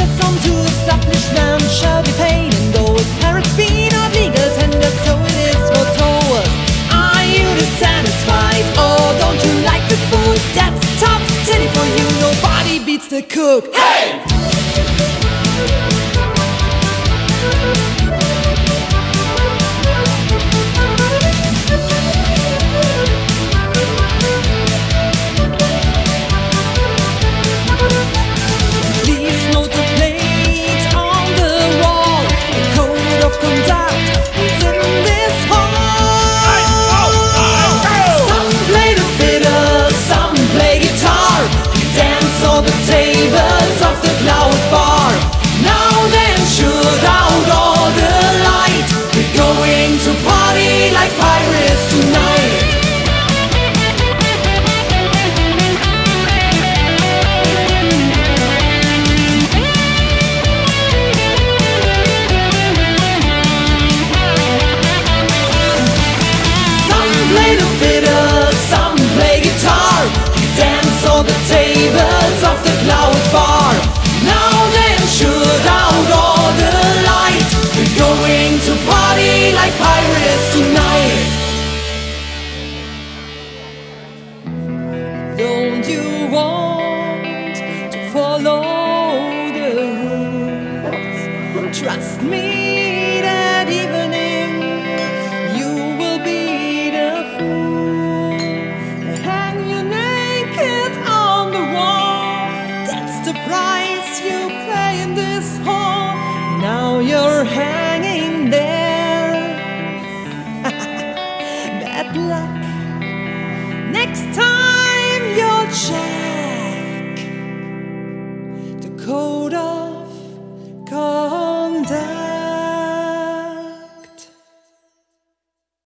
just on to the establishment shall be paid, and though his parents be not legal tender, so it is foretold. Are you dissatisfied, or don't you like the food? That's tough titty for you, nobody beats the cook. Hey! Tables of the cloud bar. Now then, shoot out all the light. We're going to party like pirates tonight. Some play the fiddle, some play guitar. We dance on the tables of the cloud bar. Now then, shoot out all the light. We're going to party like pirates tonight. Don't you want to follow the rules? Trust me, that evening you will be the fool. Hang your naked on the wall. That's the price you pay in this hall. Now you're hanging there. Bad luck. Next time you'll check.